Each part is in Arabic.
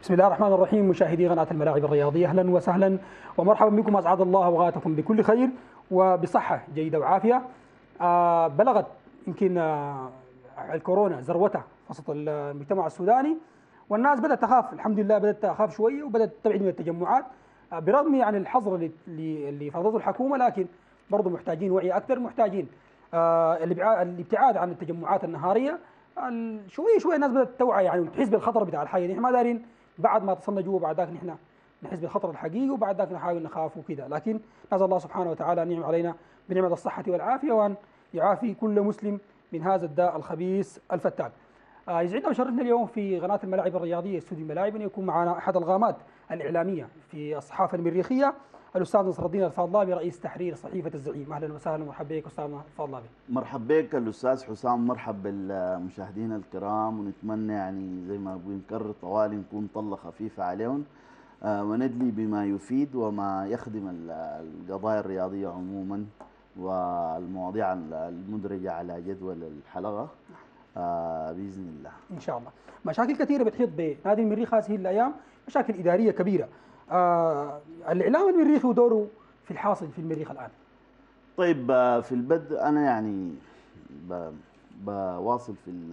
بسم الله الرحمن الرحيم. مشاهدي قناة الملاعب الرياضية، أهلا وسهلا ومرحبا بكم. أسعد الله أوقاتكم بكل خير وبصحة جيدة وعافية. بلغت يمكن الكورونا ذروتها وسط المجتمع السوداني، والناس بدأت تخاف. الحمد لله بدأت تخاف شوية وبدأت تبعد من التجمعات برغم يعني الحظر اللي فرضته الحكومة، لكن برضو محتاجين وعي أكثر، محتاجين الابتعاد عن التجمعات النهارية. شوية شوية الناس بدأت توعى يعني وتحس بالخطر بتاع الحاجة دي. احنا ما دارين بعد ما تصلنا جوا بعد ذاك نحن نحس بالخطر الحقيقي، وبعد ذاك نحاول نخاف وكذا. لكن نسأل الله سبحانه وتعالى أن ينعم علينا بنعمة الصحة والعافية، وأن يعافي كل مسلم من هذا الداء الخبيث الفتاك. يسعدنا ويشرفنا اليوم في قناة الملاعب الرياضية استوديو الملاعب أن يكون معنا أحد الغامات الإعلامية في الصحافة المريخية، الأستاذ نصر الدين الفاضلابي، رئيس تحرير صحيفة الزعيم. أهلا وسهلا ومرحبا بك أستاذنا الفاضلابي. مرحبا بك الأستاذ حسام، مرحب بالمشاهدين الكرام، ونتمنى يعني زي ما بنكرر طوالي نكون طلة خفيفة عليهم وندلي بما يفيد وما يخدم القضايا الرياضية عموما والمواضيع المدرجة على جدول الحلقة بإذن الله. إن شاء الله. مشاكل كثيرة بتحيط بنادي المريخ هذه الأيام، مشاكل إدارية كبيرة. الإعلام المريخي ودوره في الحاصل في المريخ الآن. طيب، في البدء أنا يعني بواصل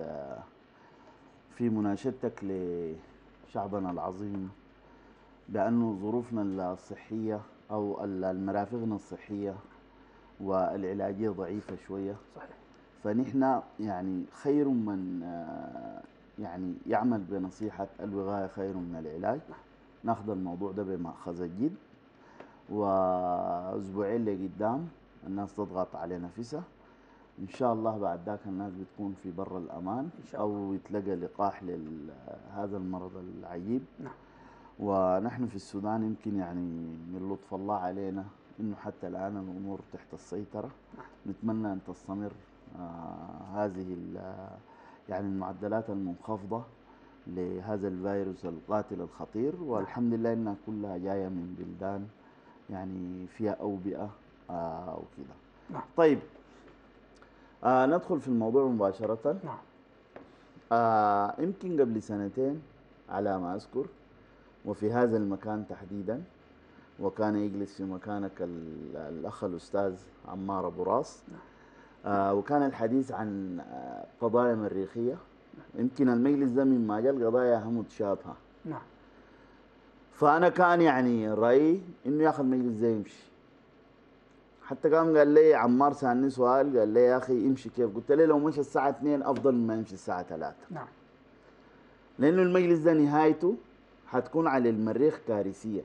في مناشدتك لشعبنا العظيم بأنه ظروفنا الصحية أو المرافقنا الصحية والعلاجية ضعيفة شوية. صحيح. فنحن يعني خير من يعني يعمل بنصيحة الوقاية خير من العلاج. ناخذ الموضوع ده بمأخذ الجد، وأسبوعين لقدام الناس تضغط على نفسها إن شاء الله. بعد ذاك الناس بتكون في بر الأمان أو يتلقى لقاح لهذا المرض العجيب. نعم. ونحن في السودان يمكن يعني من لطف الله علينا إنه حتى الآن الأمور تحت السيطرة. نتمنى أن تستمر هذه يعني المعدلات المنخفضة لهذا الفيروس القاتل الخطير، والحمد لله إنها كلها جاية من بلدان يعني فيها أوبئة وكذا. نعم. طيب، ندخل في الموضوع مباشرة. نعم. يمكن قبل سنتين على ما أذكر، وفي هذا المكان تحديدا، وكان يجلس في مكانك الأخ الأستاذ عمار أبو راس. وكان الحديث عن قضايا مريخية. يمكن المجلس ده مما جاء القضايا متشابهة. نعم. فأنا كان يعني رأيي إنه ياخذ المجلس ده يمشي. حتى قام قال لي عمار سألني سؤال، قال لي يا أخي امشي كيف؟ قلت له لو مشى الساعة 2 أفضل من ما يمشي الساعة 3. نعم. لأنه المجلس ده نهايته حتكون على المريخ كارثية،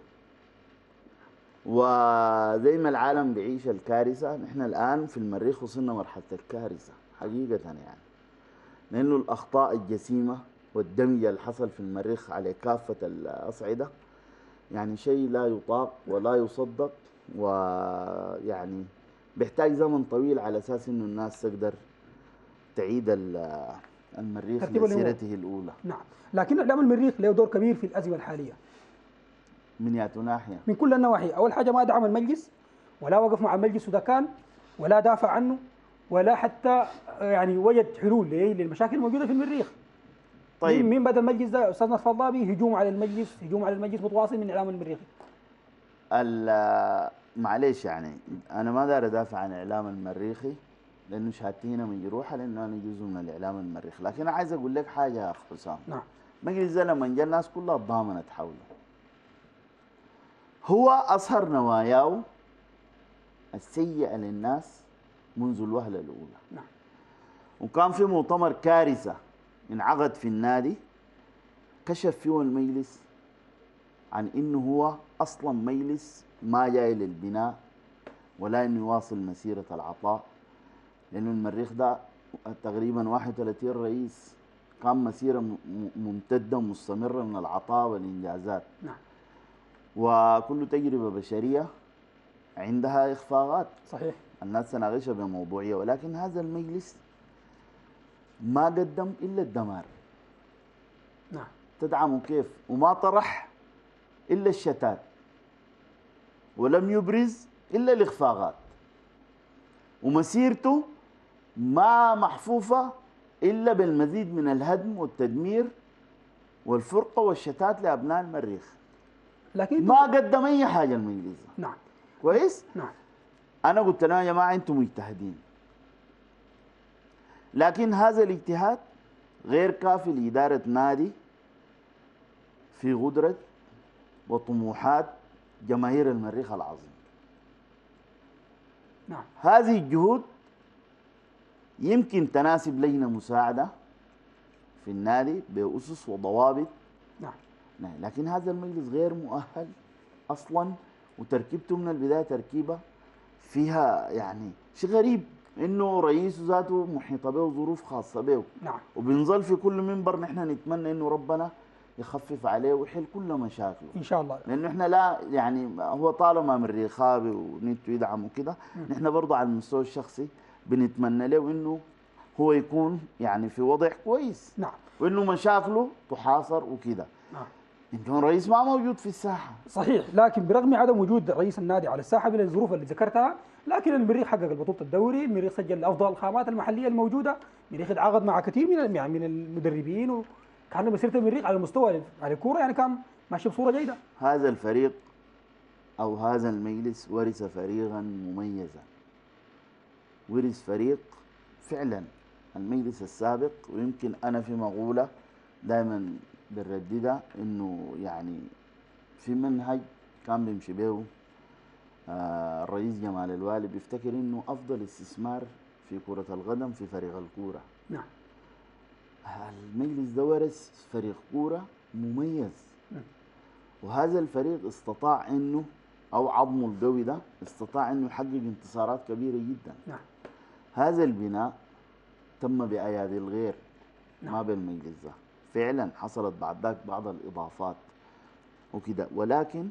وزي ما العالم بيعيش الكارثة نحن الآن في المريخ وصلنا مرحلة الكارثة حقيقة يعني. لأنه الأخطاء الجسيمة والدمج اللي حصل في المريخ على كافة الأصعدة يعني شيء لا يطاق ولا يصدق، ويعني بيحتاج زمن طويل على أساس إنه الناس تقدر تعيد المريخ لسيرته الأولى. نعم. لكن إعلام المريخ له دور كبير في الأزمة الحالية من ياتو ناحية، من كل النواحي. أول حاجة ما دعم المجلس ولا وقف مع المجلس وده كان، ولا دافع عنه، ولا حتى يعني وجد حلول للمشاكل الموجودة في المريخ. طيب، مين بدأ المجلس ده؟ أستاذنا الفضلابي. هجوم على المجلس، هجوم على المجلس متواصل من إعلام المريخي. معليش يعني أنا ما دار أدافع عن الإعلام المريخي لأنه شهادتي هنا مجروحة، لأنه أنا جزء من الإعلام المريخي. لكن أنا عايز أقول لك حاجة يا أخ حسام. نعم. مجلس ده لما جاء الناس كلها اتضامنت حوله. هو أظهر نواياه السيئة للناس منذ الوهلة الأولى. نعم. وكان في مؤتمر كارثة انعقد في النادي كشف فيه المجلس عن إنه هو أصلا مجلس ما جاي للبناء ولا إنه يواصل مسيرة العطاء، لأنه المريخ ده تقريبا 31 رئيس كان مسيرة ممتدة ومستمرة من العطاء والإنجازات. نعم. وكل تجربة بشرية عندها إخفاقات. صحيح. الناس تناقشها بموضوعية، ولكن هذا المجلس ما قدم إلا الدمار. نعم. تدعمه كيف؟ وما طرح إلا الشتات، ولم يبرز إلا الإخفاقات، ومسيرته ما محفوفة إلا بالمزيد من الهدم والتدمير والفرقة والشتات لأبناء المريخ. لكن ما قدم أي حاجة المجلس ده. نعم كويس؟ نعم أنا قلت لهم يا جماعة أنتم مجتهدين، لكن هذا الاجتهاد غير كافي لإدارة نادي في غدرة وطموحات جماهير المريخ العظيم. نعم هذه الجهود يمكن تناسب لجنة مساعدة في النادي بأسس وضوابط، نعم لكن هذا المجلس غير مؤهل أصلا، وتركيبته من البداية تركيبة فيها يعني شيء غريب، إنه رئيسه ذاته محيطة به ظروف خاصة به. نعم وبنظل في كل منبر نحن نتمنى إنه ربنا يخفف عليه ويحل كل مشاكله إن شاء الله. لأنه احنا لا يعني هو طالما مريخاوي ونيته يدعم وكده، نحن برضه على المستوى الشخصي بنتمنى له إنه هو يكون يعني في وضع كويس، نعم وإنه مشاكله تحاصر وكده. نعم يمكن الرئيس ما موجود في الساحة. صحيح، لكن برغم عدم وجود رئيس النادي على الساحه من الظروف اللي ذكرتها، لكن المريخ حقق البطوله الدوري، المريخ سجل افضل الخامات المحليه الموجوده، المريخ تعاقد مع كثير من المدربين، وكان مسيره المريخ على المستوى على الكوره يعني كان ماشي بصوره جيده. هذا الفريق أو هذا المجلس ورث فريقا مميزا، ورث فريق فعلا المجلس السابق. ويمكن أنا في مقولة دائما بنرددها إنه يعني في منهج كان بيمشي به الرئيس جمال الوالي، بيفتكر إنه أفضل استثمار في كرة القدم في فريق الكورة. نعم المجلس ده ورث فريق كورة مميز، وهذا الفريق استطاع إنه أو عظمه القوي ده استطاع إنه يحقق انتصارات كبيرة جدا. نعم هذا البناء تم بأيادي الغير، نعم. ما بالمجلس ده. فعلا حصلت بعد ذاك بعض الإضافات وكده، ولكن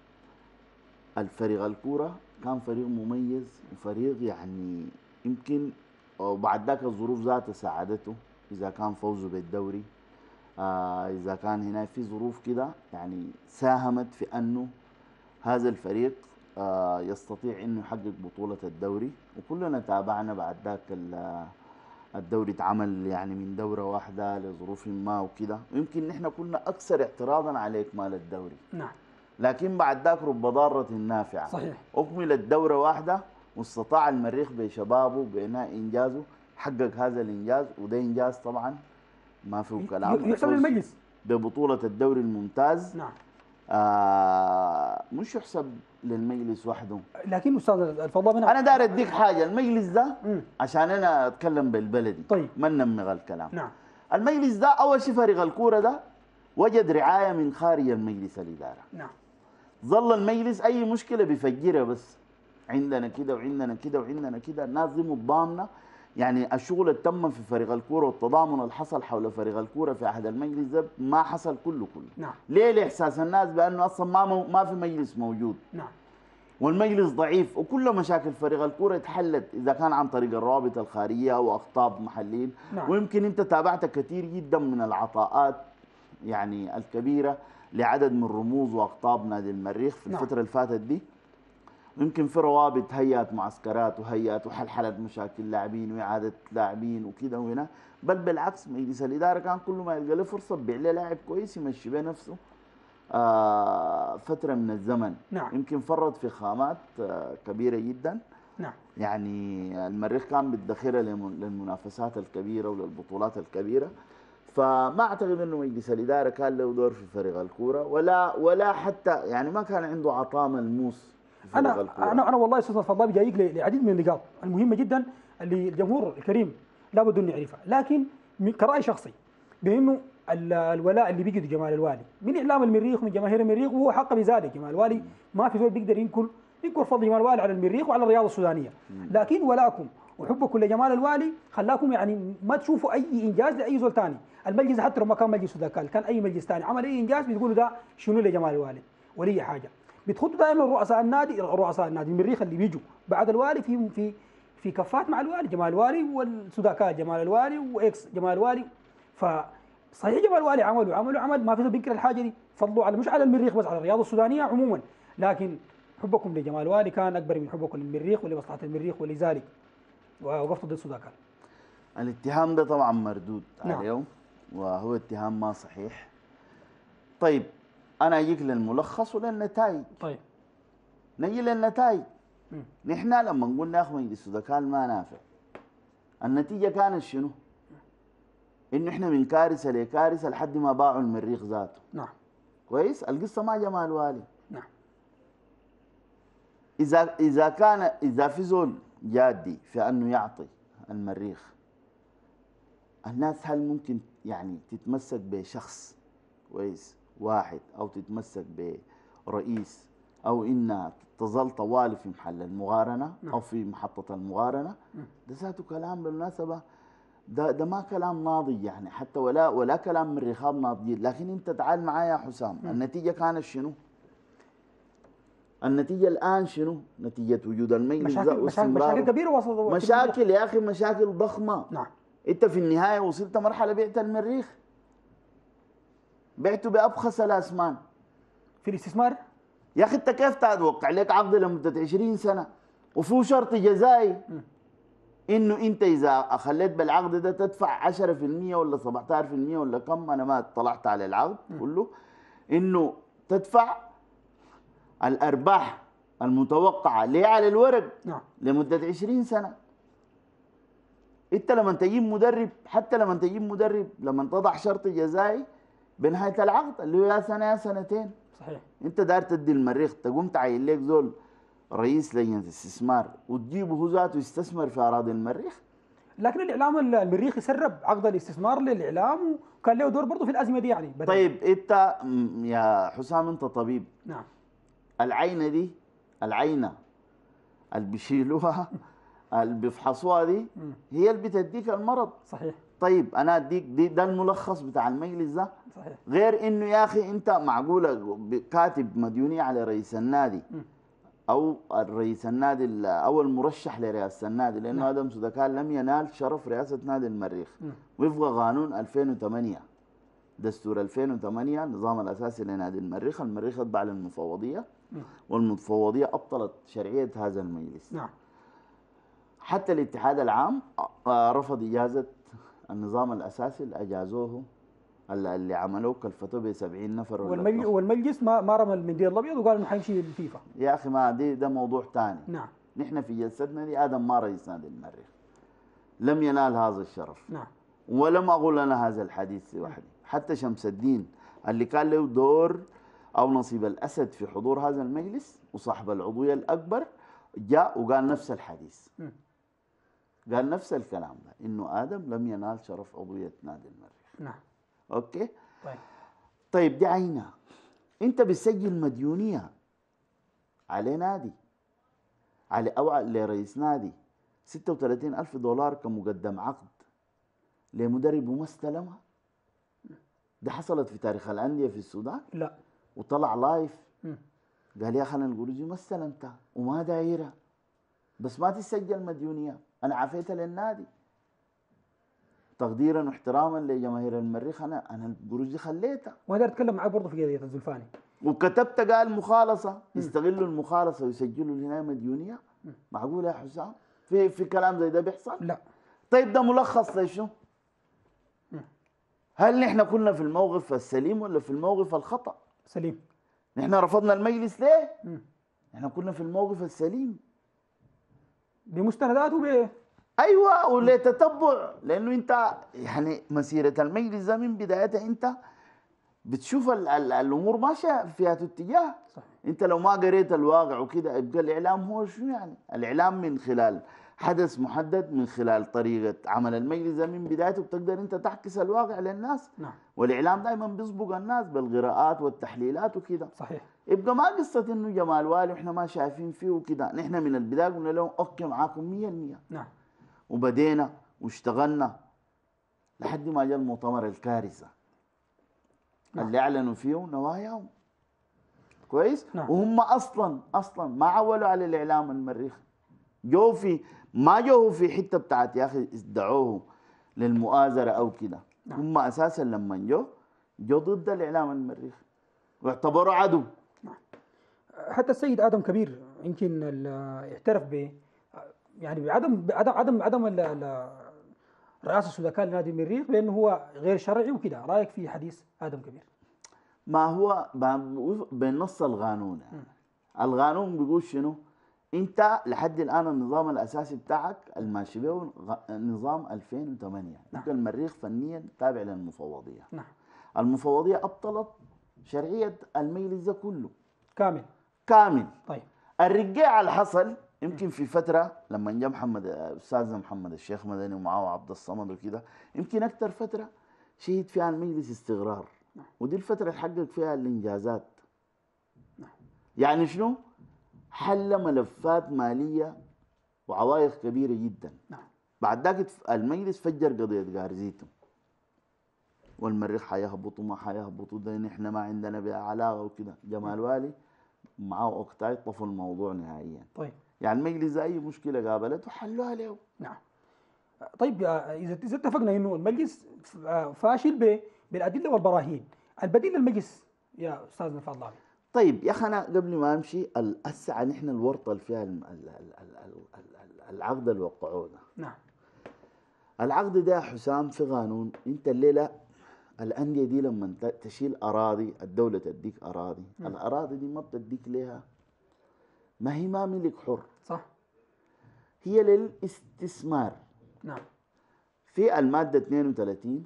الفريق الكورة كان فريق مميز وفريق يعني يمكن، وبعد ذاك الظروف ذاتها ساعدته، إذا كان فوزه بالدوري إذا كان هنا في ظروف كده يعني ساهمت في أنه هذا الفريق يستطيع أنه يحقق بطولة الدوري. وكلنا تابعنا بعد ذاك الدوري اتعمل يعني من دورة واحدة لظروف ما وكده، ويمكن نحن كنا أكثر اعتراضا على إكمال الدوري. نعم لكن بعد ذاك رب ضارة نافعة. صحيح. أكملت دورة واحدة واستطاع المريخ بشبابه بإنهاء إنجازه، حقق هذا الإنجاز، وده إنجاز طبعا ما فيه كلام، يحسب للمجلس ببطولة الدوري الممتاز. نعم مش يحسب للمجلس وحده. لكن استاذ الفضل انا داير اديك حاجه، المجلس ده عشان انا اتكلم بالبلدي طيب ما ننمغ الكلام. نعم المجلس ده اول شيء فريق الكوره ده وجد رعايه من خارج المجلس الاداره. نعم ظل المجلس اي مشكله بيفجرها، بس عندنا كده وعندنا كده وعندنا كده، الناس دي متضامنه. يعني الشغل اللي تم في فريق الكوره والتضامن اللي حصل حول فريق الكوره في عهد المجلس ده ما حصل كله. نعم ليه؟ لاحساس الناس بانه اصلا ما في مجلس موجود. نعم والمجلس ضعيف، وكل مشاكل فريق الكوره اتحلت اذا كان عن طريق الروابط الخارجيه او اقطاب محليين. نعم. ويمكن انت تابعت كثير جدا من العطاءات يعني الكبيره لعدد من رموز واقطاب نادي المريخ في الفتره اللي فاتت دي. يمكن في روابط هيئات معسكرات وهيئات وحلحلة مشاكل لاعبين واعاده لاعبين وكده وهنا، بل بالعكس مجلس الاداره كان كل ما يلقى له فرصه بيع له لاعب كويس يمشي به نفسه فتره من الزمن. نعم. يمكن فرط في خامات كبيره جدا. نعم. يعني المريخ كان بيدخرها للمنافسات الكبيره وللبطولات الكبيره، فما اعتقد انه مجلس الاداره كان له دور في فريق الكوره، ولا حتى يعني ما كان عنده عطاء ملموس في فريق الكوره. انا والله استاذ الفضل جايك لعديد من النقاط المهمه جدا اللي الجمهور الكريم لابد انه يعرفها، لكن كراي شخصي بانه الولاء اللي بيجي جمال الوالي من اعلام المريخ ومن جماهير المريخ، وهو حق بذلك. جمال الوالي ما في زول بيقدر ينكر فضل جمال الوالي على المريخ وعلى الرياضه السودانيه، لكن ولاكم وحبكم لجمال الوالي خلاكم يعني ما تشوفوا اي انجاز لاي زول ثاني. المجلس حتى لو ما كان مجلس ذاك كان اي مجلس ثاني عمل اي انجاز بتقولوا ده شنو لجمال الوالي ولا حاجه. بتخطوا دائما رؤساء النادي المريخ اللي بيجوا بعد الوالي في كفات مع الوالي، جمال الوالي والسوداكات جمال الوالي واكس جمال الوالي. فصحيح جمال الوالي عمل ما في بينكر الحاجه دي، فضلوا على مش على المريخ بس، على الرياضه السودانيه عموما، لكن حبكم لجمال الوالي كان اكبر من حبكم للمريخ ولمصلحه المريخ، ولذلك وقفتوا ضد السوداكات. الاتهام ده طبعا مردود نعم. عليه، وهو اتهام ما صحيح. طيب انا اجيك للملخص وللنتائج. طيب. نجي للنتائج. نحن لما قلنا يا اخي مجلس السودان ما نافع، النتيجه كانت شنو؟ انه احنا من كارثه لكارثه لحد ما باعوا المريخ ذاته. نعم. كويس؟ القصه ما جمال والي. نعم. اذا في زول جادي في انه يعطي المريخ، الناس هل ممكن يعني تتمسك بشخص كويس واحد او تتمسك برئيس او انها تظل طوالي في محل المقارنه او في محطه المقارنه؟ ده ذاته كلام بالمناسبه، ده ما كلام ناضج يعني، حتى ولا كلام مريخات ناضجين. لكن انت تعال معايا يا حسام، النتيجه كانت شنو؟ النتيجه الان شنو؟ نتيجه وجود المجلس مشاكل كبيره وسط مشاكل يا اخي، مشاكل ضخمه. نعم. انت في النهايه وصلت مرحله بعت المريخ، بعته بابخس الاسمان في الاستثمار. يا اخي انت كيف تتوقع لك عقد لمده 20 سنه وفيه شرط جزائي انه انت اذا خليت بالعقد ده تدفع 10% ولا 17% ولا كم، انا ما اطلعت على العقد كله، انه تدفع الارباح المتوقعه ليه على الورق. نعم. لمده 20 سنه. انت لما تجيب مدرب، حتى لما تجيب مدرب، لما تضع شرط جزائي بنهايه العقد اللي هو يا سنه يا سنتين. صحيح. انت داير تدي المريخ، تقوم تعين لك زول رئيس لجنه استثمار وتجيبه هو ذاته يستثمر في اراضي المريخ. لكن الاعلام المريخي سرب عقد الاستثمار للاعلام وكان له دور برضه في الازمه دي يعني. طيب انت يا حسام انت طبيب. نعم. العينه دي، العينه اللي بيشيلوها اللي بيفحصوها دي هي اللي بتديك المرض. صحيح. طيب انا اديك ده الملخص بتاع المجلس ده. صحيح. غير انه يا اخي انت معقوله كاتب مديونيه على رئيس النادي او الرئيس النادي او المرشح لرئاسه النادي، لانه ادم سودكان لم ينال شرف رئاسه نادي المريخ وفق قانون 2008 دستور 2008 النظام الاساسي لنادي المريخ. المريخ اتبع للمفوضيه والمفوضيه ابطلت شرعيه هذا المجلس. نعم. حتى الاتحاد العام رفض اجازه النظام الاساسي اللي اجازوه، اللي عملوه كلفتوه ب 70 نفر. والمجلس ما رمى المنديل الابيض وقال انه حيمشي الفيفا. يا اخي ما ده موضوع ثاني. نعم. نحن في جلستنا دي ادم ما رئيس نادي المريخ، لم ينال هذا الشرف. نعم. ولم اقول انا هذا الحديث لوحدي، حتى شمس الدين اللي كان له دور او نصيب الاسد في حضور هذا المجلس وصاحب العضويه الاكبر جاء وقال نفس الحديث. قال نفس الكلام ده، انه ادم لم ينال شرف عضويه نادي المريخ. نعم. اوكي. طيب. طيب دي عينها، انت بتسجل مديونيه على نادي، على او لرئيس نادي 36,000 دولار كمقدم عقد لمدرب وما استلمها. دي حصلت في تاريخ الانديه في السودان؟ لا. وطلع لايف قال يا اخي انا القروجي ما استلمتها وما دايرها، بس ما تسجل مديونيه، انا عافيتها للنادي تقديرا واحتراما لجماهير المريخ. انا القروش دي خليتها. وانا اتكلم معاه برضه في قضيه الزلفاني وكتبت قال مخالصه، يستغلوا المخالصه ويسجلوا لنا مديونيه. معقول يا حسام في كلام زي ده بيحصل؟ لا. طيب ده ملخص لشنو؟ هل نحن كنا في الموقف السليم ولا في الموقف الخطا؟ سليم. نحن رفضنا المجلس ليه؟ نحن كنا في الموقف السليم بمستنداته ايوه، ولتتبع، لانه انت يعني مسيره المجلس ده من بدايتها انت بتشوف الامور ماشيه في هذا الاتجاه. صح. انت لو ما قريت الواقع وكده يبقى الاعلام هو شنو يعني؟ الاعلام من خلال حدث محدد، من خلال طريقه عمل المجلس ده من بدايته بتقدر انت تعكس الواقع للناس. نعم. والاعلام دائما بيسبق الناس بالقراءات والتحليلات وكده. صحيح. يبقى ما قصه انه جمال والي واحنا ما شايفين فيه وكده. نحن من البدايه قلنا لهم اوكي معاكم 100%. نعم. وبدينا واشتغلنا لحد ما جاء المؤتمر الكارثه اللي اعلنوا فيه نواياهم. كويس؟ وهم اصلا ما عولوا على الاعلام المريخ. ما جو في حته بتاعت يا اخي ادعوه للمؤازره او كده. هم اساسا لما جو ضد الاعلام المريخ واعتبروا عدو. حتى السيد ادم كبير يمكن اعترف ب يعني بعدم رئاسه السودان لنادي المريخ بانه هو غير شرعي وكده. رايك في حديث ادم كبير؟ ما هو بنص القانون يعني. القانون بيقول شنو؟ انت لحد الان النظام الاساسي بتاعك الماشي به نظام 2008. نعم. يبقى المريخ فنيا تابع للمفوضيه. نعم. المفوضيه ابطلت شرعيه المجلس ده كله كامل. كامل. طيب. الرجاع اللي حصل يمكن في فتره لما جاء استاذنا محمد الشيخ مدني ومعاه عبد الصمد وكده، يمكن اكثر فتره شهد فيها المجلس استقرار، ودي الفتره اللي حقق فيها الانجازات. يعني شنو؟ حل ملفات ماليه وعوائق كبيره جدا. بعد ذاك المجلس فجر قضيه قارزيتهم، والمريخ حيهبطوا ما حيهبطوا ده نحن ما عندنا بها علاقه وكده. جمال والي معاه اوكتاي طفوا الموضوع نهائيا. طيب. يعني المجلس اي مشكله قابلته حلوها له. نعم. طيب، اذا اتفقنا انه المجلس فاشل بالادله والبراهين، البديل للمجلس يا استاذنا الفضل. طيب يا اخي انا قبل ما امشي هسه نحن الورطه اللي فيها العقد اللي وقعوه ده. نعم. العقد ده يا حسام في قانون. انت الليله الانديه دي لما تشيل اراضي، الدوله تديك اراضي، الاراضي دي ما بتديك لها، ما هي ما ملك حر، صح، هي للاستثمار. نعم. في الماده 32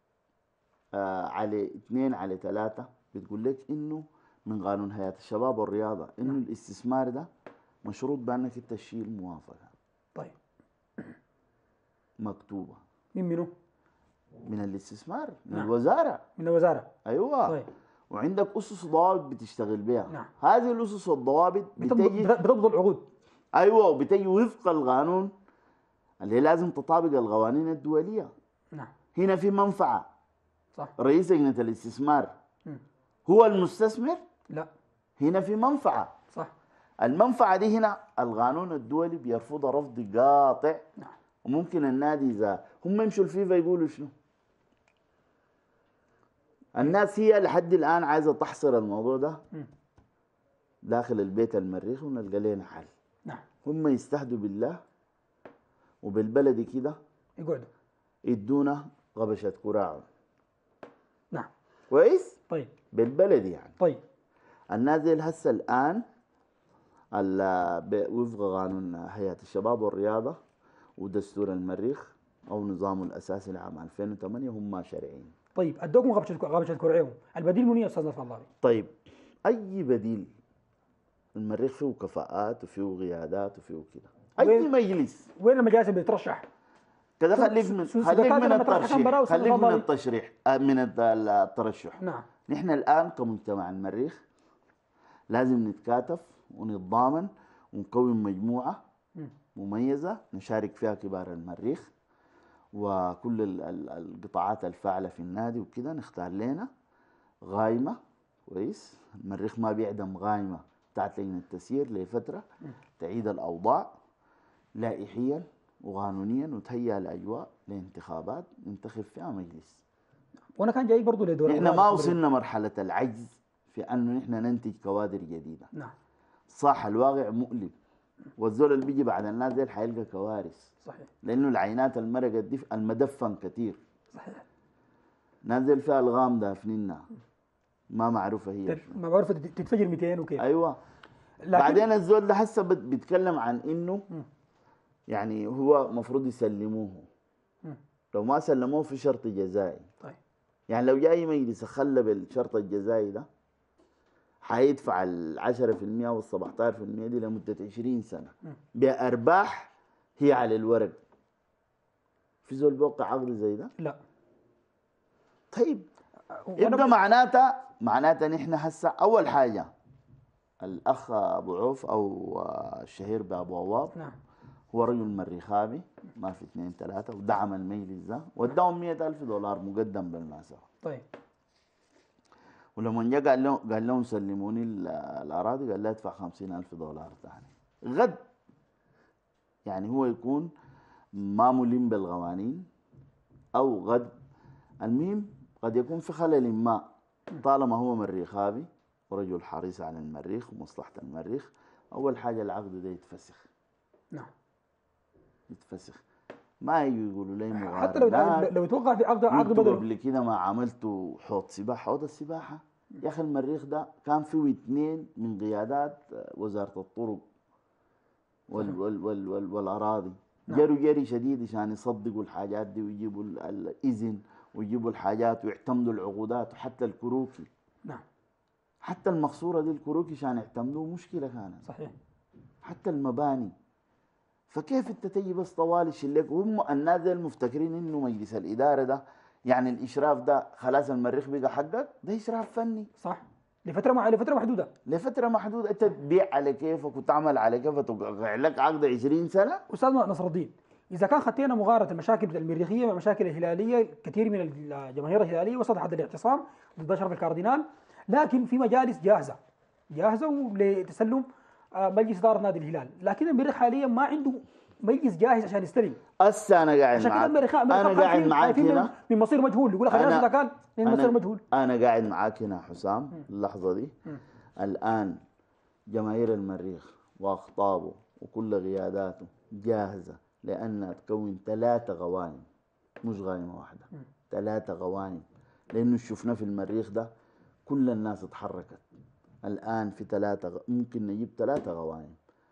على 2 على 3 بتقول لك انه من قانون هيئة الشباب والرياضة انه الاستثمار ده مشروط بانك انت تشيل موافقة. طيب. مكتوبة منو؟ من الاستثمار، من نعم. الوزارة. من الوزارة. ايوه. طيب. وعندك اسس ضوابط بتشتغل بها. نعم. هذه الاسس والضوابط بتجي بتضبط العقود. ايوه، وبتجي وفق القانون اللي لازم تطابق القوانين الدولية. نعم. هنا في منفعة. صح. رئيس لجنة الاستثمار هو المستثمر؟ لا. هنا في منفعة. صح. المنفعة دي هنا القانون الدولي بيرفضها رفض قاطع. نعم. وممكن النادي إذا هم يمشوا الفيفا يقولوا شنو؟ الناس هي لحد الآن عايزة تحصر الموضوع ده داخل البيت المريخ ونلقى لنا حل. نعم. هم يستهدوا بالله وبالبلدي كده يقعدوا يدونا غبشة كراعهم. نعم. كويس؟ طيب. بالبلدي يعني. طيب. الناس دي هسه الآن وفق قانون هيئة الشباب والرياضة ودستور المريخ أو نظامه الأساسي لعام 2008 هم شرعيين. طيب، ادوكم غبشة كرعيهم، البديل منو يا استاذ نصر الله؟ طيب أي بديل؟ المريخ فيه كفاءات وفيه قيادات وفيه كده. أي مجلس وين المجالس اللي بترشح؟ كذا خليك من الترشيح، خليك من التشريح من الترشح. نعم. نحن الآن كمجتمع المريخ لازم نتكاتف ونتضامن ونكون مجموعة مميزة نشارك فيها كبار المريخ وكل القطاعات الفاعلة في النادي وكده، نختار لنا غايمة. كويس؟ المريخ ما بيعدم غايمة بتاعت لجنة التسيير لفترة تعيد الأوضاع لائحيا وقانونيا وتهيئ الأجواء لانتخابات ننتخب فيها مجلس. وانا كان جاي برضه لدور احنا ما وصلنا مرحلة العجز في انه نحن ننتج كوادر جديدة. نعم. صح. الواقع مؤلم، والزول اللي بيجي بعد الناس دي حيلقى كوارث. صحيح. لانه العينات المرقت دي المدفن كثير. صحيح. نازل فيها الغام دافنينها ما معروفة هي ما معروفة تتفجر 200 وكيف. ايوه. بعدين الزول ده هسه بيتكلم عن انه يعني هو مفروض يسلموه. لو ما سلموه في شرط جزائي. طيب. يعني لو جاي مجلس خلى بالشرط الجزائي ده حيدفع 10% وال 17% دي لمدة 20 سنة بأرباح هي على الورق. في زول بيوقع عقد زي ده؟ لا. طيب يبقى معناتها نحن هسه أول حاجة الأخ أبو عوف أو الشهير بأبو عواب. نعم. هو رجل مريخابي ما في 2 3 ودعم المجلس ده واداهم $100,000 مقدم بالمناسبة. طيب. ولما جاء قال لهم سلموني الأراضي قال لا ادفع $50,000 ثاني. غد يعني هو يكون ما ملم بالقوانين أو غد المهم قد يكون في خلل ما طالما هو مريخابي ورجل حريص على المريخ ومصلحة المريخ. أول حاجة العقد ده يتفسخ. نعم. يتفسخ. ما يجوا يقولوا لي حتى لو يتوقع في عقد بدل قبل كده ما عملتوا حوض سباحة. حوض السباحة يا أخي المريخ ده كان فيه 2 من قيادات وزارة الطرق والأراضي، نعم. جري شديد عشان يصدقوا الحاجات دي ويجيبوا الإذن ويجيبوا الحاجات ويعتمدوا العقودات، وحتى الكروكي. نعم. حتى المقصورة دي الكروكي عشان يعتمدوه مشكلة كانت. صحيح. حتى المباني. فكيف انت تجي بس طوال يشيلك؟ هم الناس دي المفتكرين انه مجلس الاداره ده يعني الاشراف ده خلاص المريخ بقى حقك، ده اشراف فني. صح. لفتره محدوده. لفتره محدوده، انت تبيع على كيفك وتعمل على كيفك وتوقع لك عقد 20 سنه. استاذ نصر الدين، اذا كان خطينا مغاره المشاكل المريخيه مع المشاكل الهلاليه، كثير من الجماهير الهلاليه وصلت حد الاعتصام ضد اشرف الكاردينال، لكن في مجالس جاهزه لتسلم مجلس اداره نادي الهلال، لكن المريخ حاليا ما عنده مجلس جاهز عشان يستلم. هسه انا قاعد عشان كده معاك، المريخ انا قاعد معاك هنا من مصير مجهول، يقول لك خلينا اذا كان من مصير مجهول. انا قاعد معاك هنا حسام اللحظه دي. الان جماهير المريخ واخطابه وكل قياداته جاهزه لانها تكون 3 غوانم، مش غانمه واحده، 3 غوانم. لانه شفنا في المريخ ده كل الناس اتحركت. الان في 3 ممكن نجيب 3 غوانم،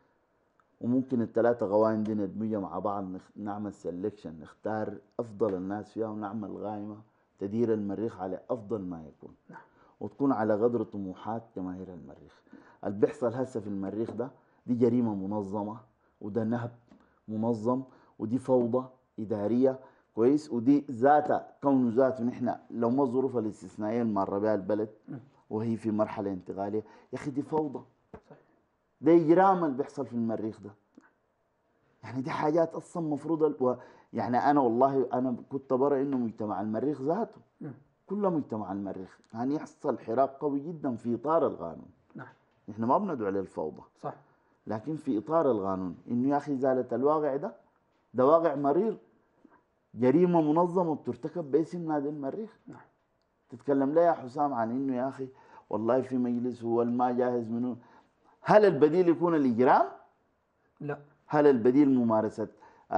وممكن ال3 غوانم دي ندمجها مع بعض، نعمل سelection، نختار افضل الناس فيها ونعمل غايمه تدير المريخ على افضل ما يكون، وتكون على قدر طموحات جماهير المريخ. اللي بيحصل هسه في المريخ ده دي جريمه منظمه، وده نهب منظم، ودي فوضى اداريه كويس، ودي ذاتها كونه ذاته نحن لو ما الظروف الاستثنائيه اللي مر بها البلد وهي في مرحله انتقاليه، يا اخي دي فوضى. ده اجرام اللي بيحصل في المريخ ده. يعني دي حاجات اصلا مفروض يعني انا والله انا كنت برى انه مجتمع المريخ ذاته كل مجتمع المريخ يعني يحصل حراك قوي جدا في اطار القانون. نعم. نحن ما بندعو للفوضى، صح، لكن في اطار القانون انه يا اخي ازاله الواقع ده واقع مرير، جريمه منظمه بترتكب باسم نادي المريخ. نعم. تتكلم ليه يا حسام عن انه يا اخي والله في مجلس هو ما جاهز منه؟ هل البديل يكون الاجرام؟ لا. هل البديل ممارسه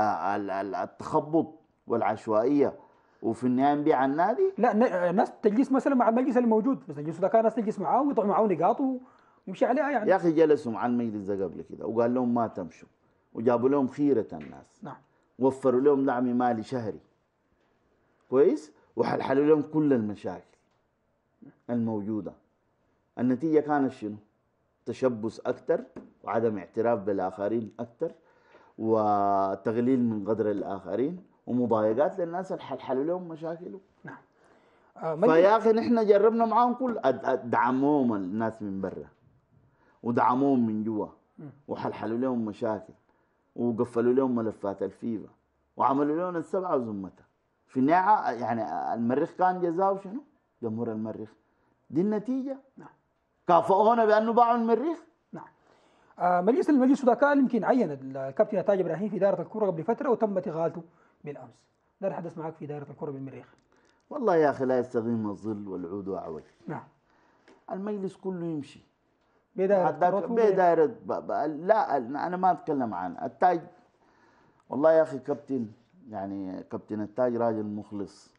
التخبط والعشوائيه وفي النهايه نبيع النادي؟ لا، الناس تجلس مثلا مع المجلس اللي موجود، بس المجلس ده كان الناس تجلس معاه ويطلعوا معاه نقاط ويمشي عليها يعني. يا اخي جلسوا مع المجلس ده قبل كده وقال لهم ما تمشوا، وجابوا لهم خيره الناس. نعم. وفروا لهم دعم مالي شهري كويس، وحلحلوا لهم كل المشاكل الموجوده. النتيجه كانت شنو؟ تشبث اكثر، وعدم اعتراف بالاخرين اكثر، وتقليل من قدر الاخرين، ومضايقات للناس اللي حلحلوا لهم مشاكلهم. نعم. فيا اخي نحن جربنا معاهم كل دعموهم الناس من برا ودعموهم من جوا وحلحلوا لهم مشاكل وقفلوا لهم ملفات الفيفا وعملوا لهم السبعه وزمتها. في النهايه يعني المريخ كان جزاؤه شنو؟ جمهور المريخ. دي النتيجه. نعم. كافئونا بانه باعوا المريخ. نعم. المجلس ده كان يمكن عين الكابتن تاج ابراهيم في اداره الكره قبل فتره وتمت اغالته بالامس. ده الحدث معك في اداره الكره بالمريخ. والله يا اخي لا يستغيم الظل والعود اعوج. نعم. المجلس كله يمشي بدايره لا انا ما اتكلم عن التاج. والله يا اخي كابتن، يعني كابتن التاج راجل مخلص،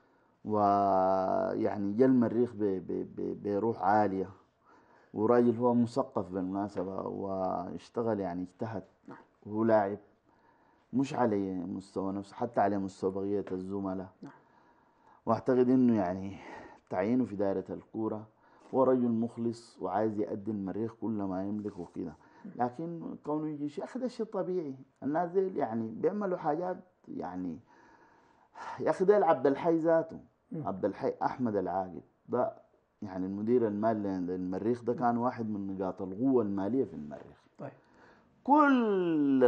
ويعني جا المريخ بروح عاليه، وراجل هو مثقف بالمناسبه واشتغل يعني اجتهد، وهو لاعب مش على مستوى نفسه حتى على مستوى بقيه الزملاء. واعتقد انه يعني تعيينه في دائره الكوره، هو رجل مخلص وعايز يؤدي المريخ كل ما يملك وكده. لكن كونه يجي شيء اخي ده شيء طبيعي. الناس دي يعني بيعملوا حاجات يعني يا اخي ده عبد الحي ذاته، عبد الحي احمد العاقد ده يعني المدير المالي للمريخ ده كان واحد من نقاط القوه الماليه في المريخ. طيب. كل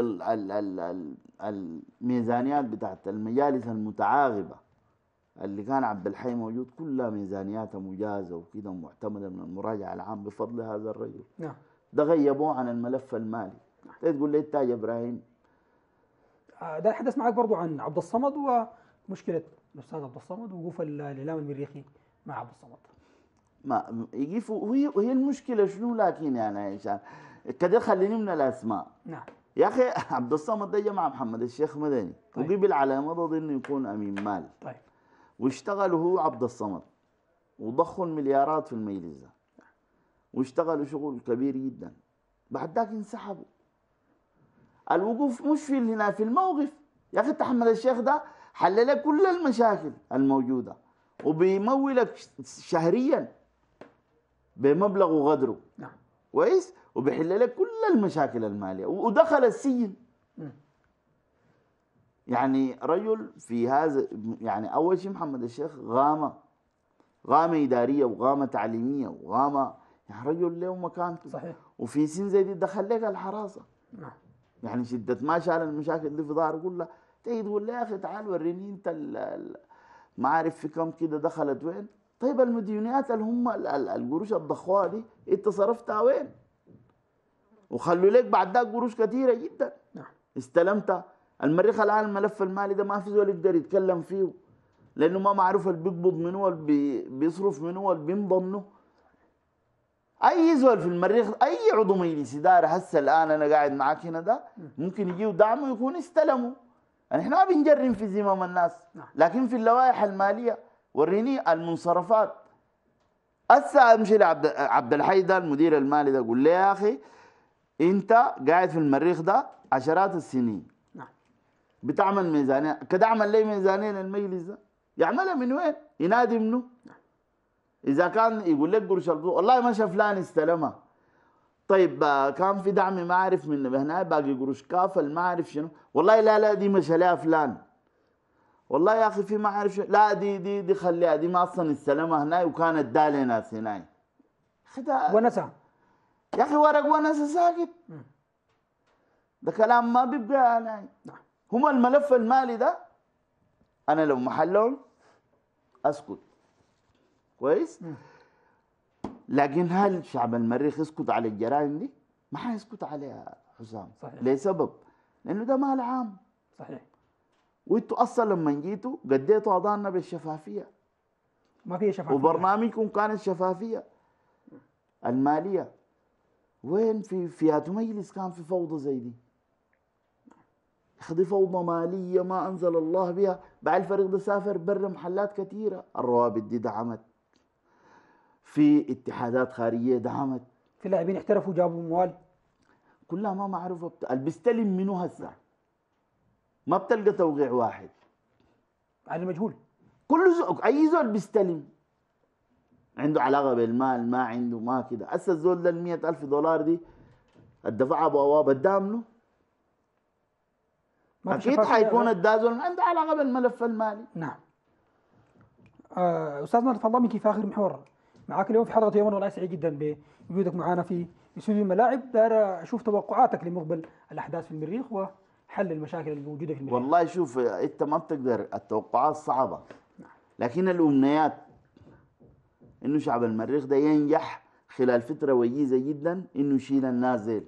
الميزانيات بتاعت المجالس المتعاقبه اللي كان عبد الحي موجود كلها ميزانياتها مجازه وكده ومعتمده من المراجعه العام بفضل هذا الرجل. نعم. ده غيبوه عن الملف المالي. تقول لي تاج ابراهيم. ده الحدث معك برضو عن عبد الصمد ومشكله الاستاذ عبد الصمد ووقوف الاعلام المريخي مع عبد الصمد. ما يقفوا وهي المشكله شنو؟ لكن يعني عشان كده خليني من الاسماء. نعم. يا اخي عبد الصمد ده جمع محمد الشيخ مدني. طيب. وقبل على مضض انه يكون امين مال. طيب. واشتغل هو عبد الصمد وضخوا المليارات في المجلس ده واشتغلوا شغل كبير جدا. بعد ذاك انسحبوا. الوقوف مش في هنا في الموقف. يا اخي احمد الشيخ ده حل لك كل المشاكل الموجوده وبيمولك شهريا بمبلغ وقدره. نعم. كويس. وبيحل لك كل المشاكل الماليه ودخل السجن. يعني رجل في هذا، يعني اول شيء محمد الشيخ غامه اداريه وغامه تعليميه وغامه، يعني رجل له مكانته. صحيح. وفي سن زي دي دخل لك الحراسه. نعم. يعني شدة ما شال المشاكل دي في ظهره كلها، تيجي تقول له يا اخي تعال وريني انت ما عارف في كم كده دخلت وين. طيب المديونيات اللي هم القروش الضخوها دي انت صرفتها وين؟ وخلوا لك بعد ذاك قروش كثيره جدا. نعم. استلمتها. المريخ الان الملف المالي ده ما في زول يقدر يتكلم فيه، لانه ما معروف اللي بيقبض منه واللي بيصرف منه واللي بيمضى منه. اي زول في المريخ، اي عضو مجلس اداره هسه الان انا قاعد معاك هنا ده ممكن يجيه دعم ويكون استلموا. يعني احنا ما بنجرم في زمام الناس، لكن في اللوائح الماليه وريني المنصرفات. هسه امشي لعبد الحي ده المدير المالي ده، قول لي يا اخي انت قاعد في المريخ ده عشرات السنين بتعمل ميزانيه كده، اعمل لي ميزانيه للمجلس ده. يعملها من وين؟ ينادي منه. اذا كان يقول لك قرش والله ما شاف فلان استلمها. طيب كان في دعم ما اعرف من هنا باقي قروش كافل ما اعرف شنو، والله لا دي مشى لها فلان. والله يا اخي في ما اعرف شنو، لا دي خليها، دي ما اصلا استلمها هنا وكانت دالي ناس هنا. ونسى يا اخي ورق ونسى ساكت. ده كلام ما بيبقى هنا. هم الملف المالي ده انا لو محلهم اسكت. كويس. لكن هل شعب المريخ يسكت على الجرائم دي؟ ما حيسكت عليها حسام. صحيح. لسبب، لانه ده مال عام. صحيح. وانتوا اصلا لما جيتوا قديتوا اضاننا بالشفافيه. ما في شفافيه. وبرنامجكم كانت شفافيه الماليه. وين في فئات مجلس كان في فوضى زي دي؟ دي فوضى ماليه ما انزل الله بها. بعد الفريق ده سافر برا محلات كثيره، الروابط دي دعمت، في اتحادات خارجيه دعمت، في لاعبين احترفوا جابوا اموال كلها ما معروفه. اللي بيستلم منه هسه ما بتلقى توقيع واحد، يعني مجهول. كل زول اي زول بيستلم عنده علاقه بالمال، ما عنده ما كده. هسه الزول ده ال 100,000 دولار دي الدفع ابو ابواب الدامنه اكيد حيكون الدازول عنده علاقه بالملف المالي. نعم. استاذنا تفضل منك في اخر محور معاك اليوم في حلقه يومنا، والله سعيد جدا بوجودك معنا في استوديو الملاعب. داير اشوف توقعاتك لمقبل الاحداث في المريخ وحل المشاكل الموجوده في المريخ. والله شوف انت ما بتقدر، التوقعات صعبه، لكن الامنيات انه شعب المريخ ده ينجح خلال فتره وجيزه جدا انه يشيل الناس زي،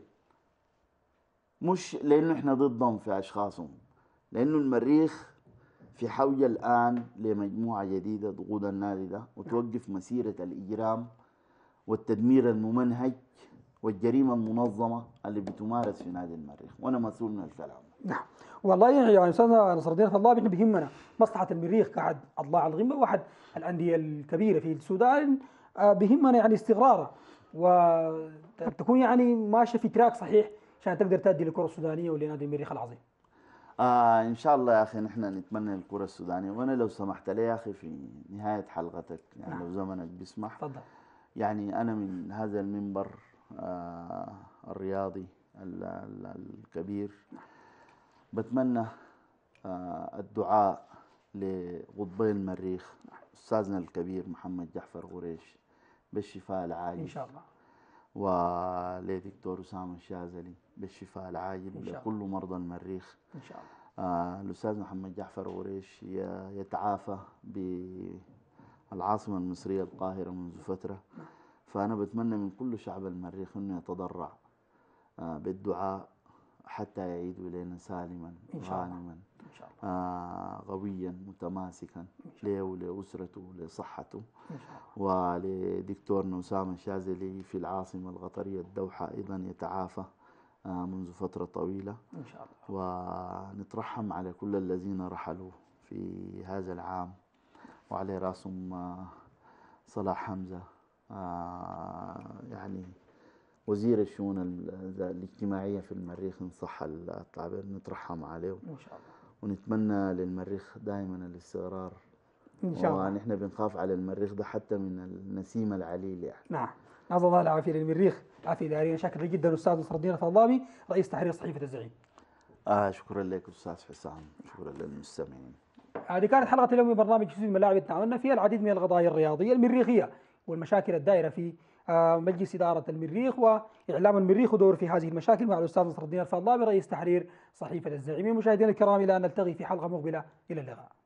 مش لانه احنا ضدهم في اشخاصهم، لانه المريخ في حوجه الان لمجموعه جديده تقود النادي ده وتوقف مسيره الاجرام والتدمير الممنهج والجريمه المنظمه اللي بتمارس في نادي المريخ، وانا مسؤول من الكلام. نعم. والله يعني استاذنا نصر الدين الله احنا بيهمنا مصلحه المريخ كعد الله على الغمه، واحد الانديه الكبيره في السودان. بيهمنا يعني استقراره وتكون يعني ماشيه في تراك صحيح عشان تقدر تؤدي للكره السودانيه ولنادي المريخ العظيم. ان شاء الله يا اخي نحن نتمنى الكره السودانيه. وانا لو سمحت لي يا اخي في نهايه حلقتك يعني لو زمنك بيسمح، تفضل. يعني انا من هذا المنبر الرياضي الكبير بتمنى الدعاء لقطبي المريخ استاذنا الكبير محمد جعفر غريش بالشفاء العاجل ان شاء الله، ولدكتور اسامه الشاذلي بالشفاء العاجل، ولكل مرضى المريخ ان شاء الله. الاستاذ محمد جعفر غريش يتعافى بالعاصمه المصريه القاهره منذ فتره، فانا بتمنى من كل شعب المريخ انه يتضرع بالدعاء حتى يعيد الينا سالما غانما إن شاء الله. قويا متماسكا له ولاسرته ولصحته. إن شاء الله. ولدكتورنا اسامه الشاذلي في العاصمه القطريه الدوحه ايضا يتعافى منذ فتره طويله ان شاء الله. ونترحم على كل الذين رحلوا في هذا العام وعلى راسهم صلاح حمزة، يعني وزير الشؤون الاجتماعية في المريخ إن صح التعبير، نترحم عليه إن شاء الله. ونتمنى للمريخ دائما الاستقرار. إن شاء الله. ونحن بنخاف على المريخ ده حتى من النسيم العليل يعني. نعم. نسأل الله العافية للمريخ، عافية إدارية. شاكر جدا أستاذ نصر الدين الفضلامي، رئيس تحرير صحيفة الزعيم. شكرا لك أستاذ حسام، شكرا للمستمعين. هذه كانت حلقة اليوم من برنامج جزء من الملاعب، تناولنا فيها العديد من القضايا الرياضية المريخية والمشاكل الدائرة في مجلس إدارة المريخ وإعلام المريخ ودور في هذه المشاكل مع الأستاذ نصر الدين الفضلامي، رئيس تحرير صحيفة الزعيم. مشاهدينا الكرام، إلى أن نلتقي في حلقة مقبلة، إلى اللقاء.